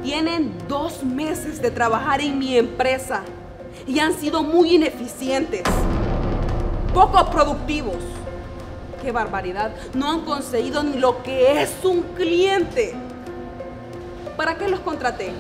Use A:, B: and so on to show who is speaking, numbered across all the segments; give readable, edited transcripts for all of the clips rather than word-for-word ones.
A: Tienen 2 meses de trabajar en mi empresa y han sido muy ineficientes, poco productivos. ¡Qué barbaridad! No han conseguido ni lo que es un cliente. ¿Para qué los contraté?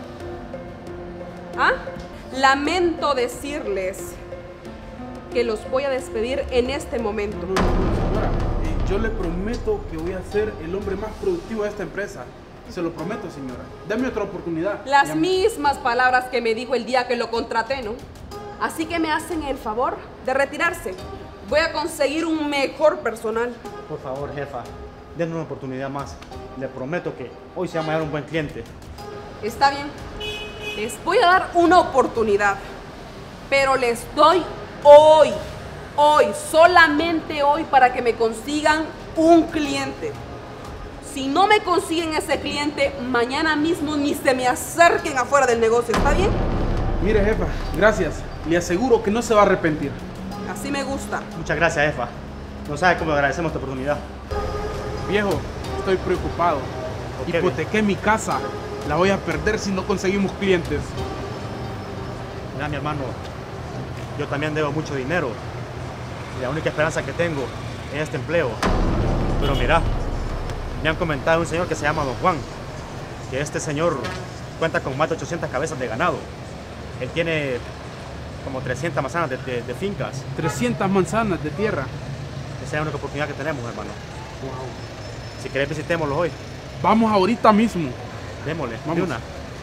A: ¿Ah? Lamento decirles que los voy a despedir en este momento.
B: Señora, yo le prometo que voy a ser el hombre más productivo de esta empresa. Se lo prometo, señora. Dame otra oportunidad.
A: Las mismas palabras que me dijo el día que lo contraté, ¿no? Así que me hacen el favor de retirarse. Voy a conseguir un mejor personal.
C: Por favor, jefa, denme una oportunidad más. Le prometo que hoy se va a hallar un buen cliente.
A: Está bien. Les voy a dar una oportunidad. Pero les doy hoy, solamente hoy, para que me consigan un cliente. Si no me consiguen ese cliente, mañana mismo ni se me acerquen afuera del negocio. ¿Está bien?
B: Mire, jefa, gracias. Le aseguro que no se va a arrepentir.
A: Así me gusta.
C: Muchas gracias, jefa. No sabe cómo le agradecemos esta oportunidad.
B: Viejo, estoy preocupado.
C: ¿Por qué,
B: Hipotequé mi casa. La voy a perder si no conseguimos clientes.
C: Mira, mi hermano, yo también debo mucho dinero. Y la única esperanza que tengo es este empleo. Pero mira, me han comentado un señor que se llama Don Juan, que este señor cuenta con más de 800 cabezas de ganado. Él tiene como 300 manzanas de fincas.
B: 300 manzanas de tierra.
C: Esa es la única oportunidad que tenemos, hermano. Wow. Si querés, visitémoslo hoy.
B: Vamos ahorita mismo.
C: Démosle,
B: Vamos.
C: de una.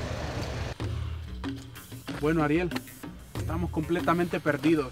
B: Bueno, Ariel, estamos completamente perdidos.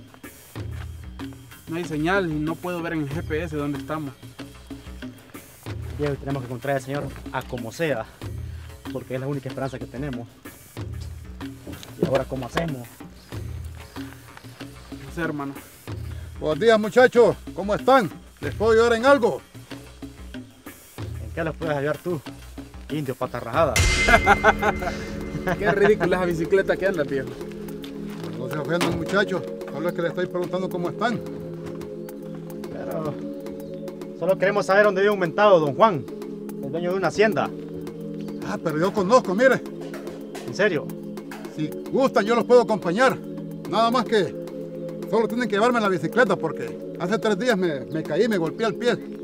B: No hay señal y no puedo ver en el GPS dónde estamos.
C: Viejo, tenemos que encontrar al señor a como sea, porque es la única esperanza que tenemos. ¿Y ahora cómo hacemos?
B: No sé, hermano.
D: Buenos días, muchachos. ¿Cómo están? ¿Les puedo ayudar en algo?
C: ¿En qué los puedes ayudar tú? Indio, pata rajada.
B: Qué ridícula esa bicicleta que anda, viejo.
D: No se ofendan, muchachos. Solo es que les estoy preguntando cómo están.
C: Pero solo queremos saber dónde vive un mentado Don Juan, el dueño de una hacienda.
D: Ah, pero yo conozco, mire.
C: ¿En serio?
D: Si gustan, yo los puedo acompañar. Nada más que solo tienen que llevarme en la bicicleta porque hace 3 días me caí y me golpeé el pie.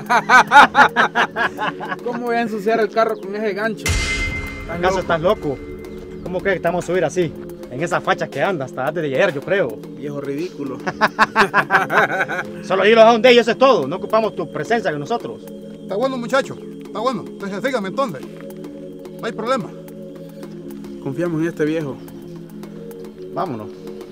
B: ¿Cómo voy a ensuciar el carro con ese gancho?
C: ¿Acaso estás loco? ¿Cómo crees que estamos a subir así? En esas fachas que anda hasta antes de ayer, yo creo.
B: Viejo ridículo.
C: Solo irlos a donde ellos, eso es todo. No ocupamos tu presencia con nosotros.
D: Está bueno, muchachos. Está bueno. Entonces síganme entonces. No hay problema.
B: Confiamos en este viejo.
C: Vámonos.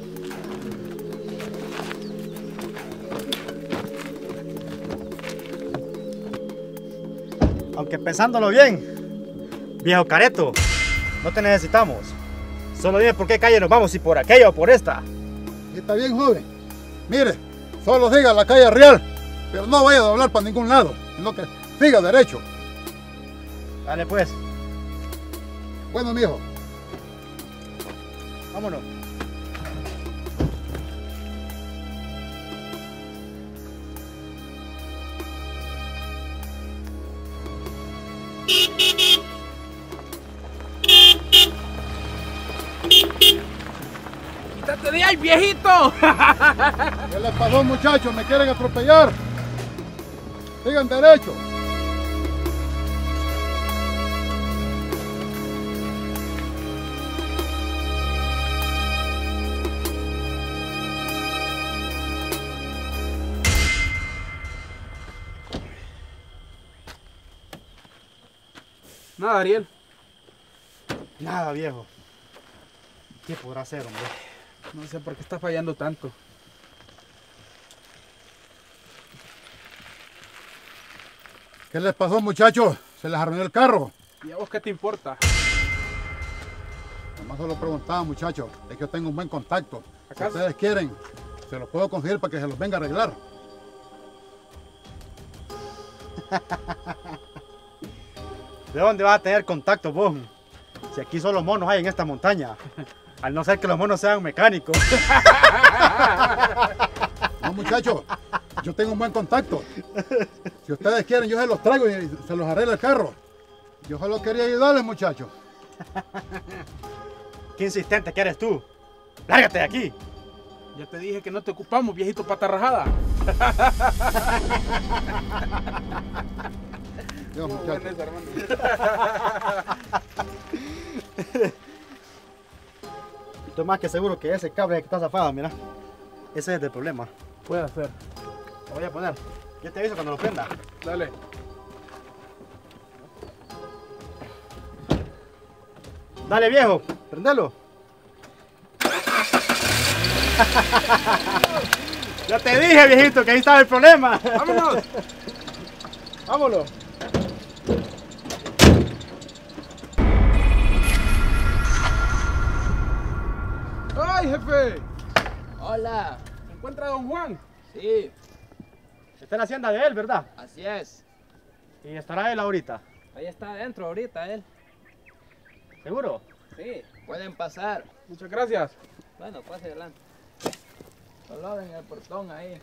C: Aunque pensándolo bien, viejo careto, no te necesitamos. Solo dime por qué calle nos vamos, si por aquella o por esta.
D: Está bien, joven. Mire, solo siga la calle Real, pero no vaya a doblar para ningún lado, sino que siga derecho.
C: Dale pues.
D: Bueno, mijo.
C: Vámonos.
B: ¡Quítate de ahí, viejito!
D: ¿Qué les pasó, muchachos? ¿Me quieren atropellar? Sigan derecho.
B: Nada, Ariel.
C: Nada, viejo. ¿Qué podrá hacer, hombre?
B: No sé por qué está fallando tanto.
D: ¿Qué les pasó, muchachos? ¿Se les arruinó el carro?
B: ¿Y a vos qué te importa?
D: Nomás solo preguntaba, muchachos. Es que yo tengo un buen contacto. Si
B: ¿Acaso?
D: ustedes quieren, se los puedo conseguir para que se los venga a arreglar.
C: ¿De dónde vas a tener contacto vos? Si aquí solo monos hay en esta montaña. Al no ser que los monos sean mecánicos.
D: No, muchachos, yo tengo un buen contacto. Si ustedes quieren, yo se los traigo y se los arreglo el carro. Yo solo quería ayudarles, muchachos.
C: Qué insistente que eres tú. Lárgate de aquí.
B: Ya te dije que no te ocupamos, viejito patarrajada.
D: Yo, muchacho.
B: Buena esa, hermano.
C: Estoy más que seguro que ese cable que está zafado, mira. Ese es el problema.
B: Puede ser.
C: Lo voy a poner. Yo te aviso cuando lo prenda.
B: Dale.
C: Dale, viejo. Prendelo. Ya te dije, viejito, que ahí estaba el problema.
B: ¡Vámonos!
C: Vámonos.
B: ¡Ay, jefe!
E: Hola.
B: ¿Se encuentra don Juan?
E: Sí,
C: Está en la hacienda de él, ¿verdad?
E: así es.
C: Y estará él ahorita.
E: Ahí está adentro ahorita él.
C: ¿Seguro?
E: Sí, pueden pasar.
B: Muchas gracias.
E: Bueno, pase adelante. Solo abren el portón ahí.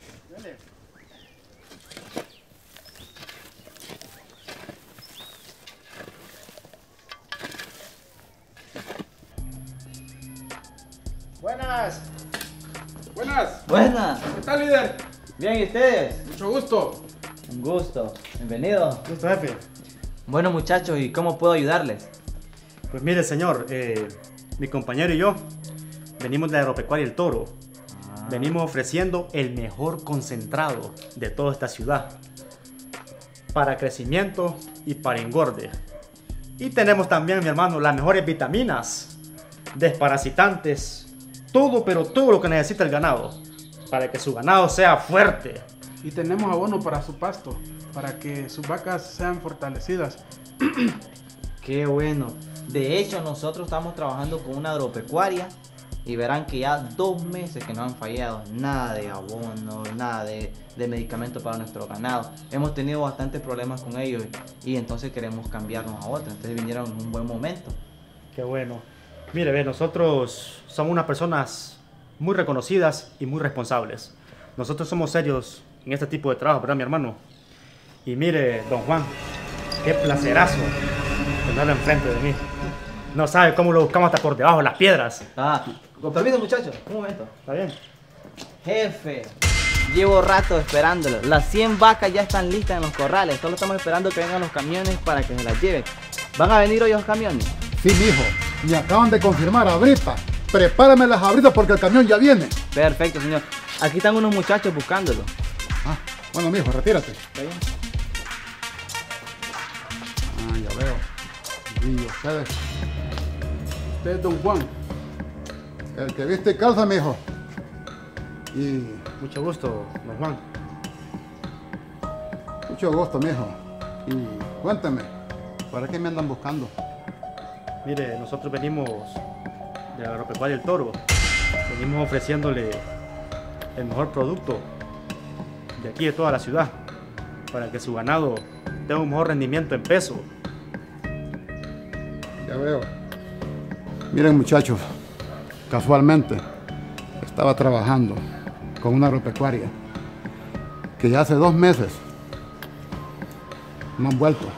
C: Buenas.
B: Buenas.
E: Buena.
B: ¿Qué tal, líder?
E: Bien, ¿y ustedes?
B: Mucho gusto.
E: Un gusto. Bienvenido.
C: Gusto, jefe.
E: Bueno, muchachos, ¿y cómo puedo ayudarles?
C: Pues mire, señor, mi compañero y yo venimos de Agropecuaria El Toro. Venimos ofreciendo el mejor concentrado de toda esta ciudad para crecimiento y para engorde. Y tenemos también, mi hermano, las mejores vitaminas, desparasitantes, todo, pero todo lo que necesita el ganado para que su ganado sea fuerte.
B: Y tenemos abono para su pasto, para que sus vacas sean fortalecidas.
F: Qué bueno. De hecho, nosotros estamos trabajando con una agropecuaria y verán que ya 2 meses que no han fallado. Nada de abono, nada de medicamento para nuestro ganado. Hemos tenido bastantes problemas con ellos y entonces queremos cambiarnos a otra. Entonces vinieron en un buen momento.
C: Qué bueno. Mire, ve, nosotros somos unas personas muy reconocidas y muy responsables. Nosotros somos serios en este tipo de trabajo, ¿verdad, mi hermano? Y mire, don Juan, qué placerazo tenerlo enfrente de mí. No sabe cómo lo buscamos hasta por debajo de las piedras.
F: Con permiso, muchachos. Un momento.
C: ¿Está bien?
F: Jefe, llevo rato esperándolo. Las 100 vacas ya están listas en los corrales. Solo estamos esperando que vengan los camiones para que se las lleven. ¿Van a venir hoy los camiones?
D: Sí, mijo. Me acaban de confirmar ahorita. Prepáramelas ahorita porque el camión ya viene.
F: Perfecto, señor. Aquí están unos muchachos buscándolo.
D: Ah, bueno, mijo, retírate.
F: ¿Está bien?
D: Ah, ya veo. Y ustedes,
B: Usted es don Juan.
D: el que viste y calza, mijo. Y
C: Mucho gusto, don Juan.
D: mucho gusto, mijo. Y cuénteme, ¿para qué me andan buscando?
C: Mire, nosotros venimos de la Agropecuaria El Toro. Venimos ofreciéndole el mejor producto de aquí de toda la ciudad para que su ganado tenga un mejor rendimiento en peso.
D: Ya veo. Miren, muchachos, casualmente estaba trabajando con una agropecuaria que ya hace 2 meses no han vuelto.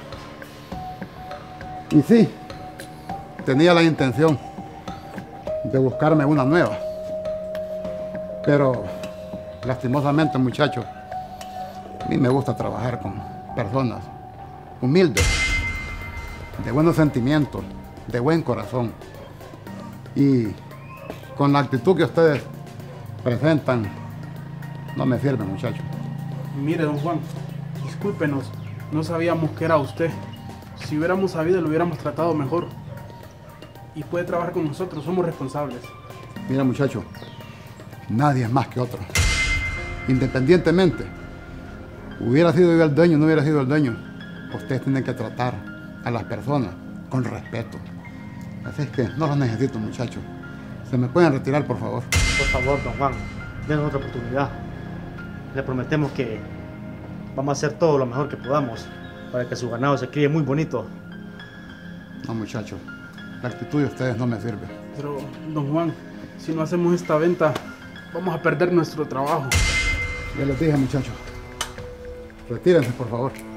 D: Y sí, tenía la intención de buscarme una nueva. Pero, lastimosamente, muchachos, a mí me gusta trabajar con personas humildes, de buenos sentimientos, de buen corazón. Y con la actitud que ustedes presentan, no me sirve, muchachos.
B: Mire, don Juan, discúlpenos, no sabíamos que era usted. Si hubiéramos sabido, lo hubiéramos tratado mejor. Y puede trabajar con nosotros, somos responsables.
D: Mira, muchachos, nadie es más que otro. Independientemente, hubiera sido yo el dueño, no hubiera sido el dueño, ustedes tienen que tratar a las personas con respeto. Así es que no los necesito, muchachos. ¿Se me pueden retirar, por favor?
C: Por favor, don Juan, denos otra oportunidad. Le prometemos que vamos a hacer todo lo mejor que podamos para que su ganado se críe muy bonito.
D: No, muchachos, la actitud de ustedes no me sirve.
B: Pero, don Juan, si no hacemos esta venta, vamos a perder nuestro trabajo.
D: Ya les dije, muchachos. Retírense, por favor.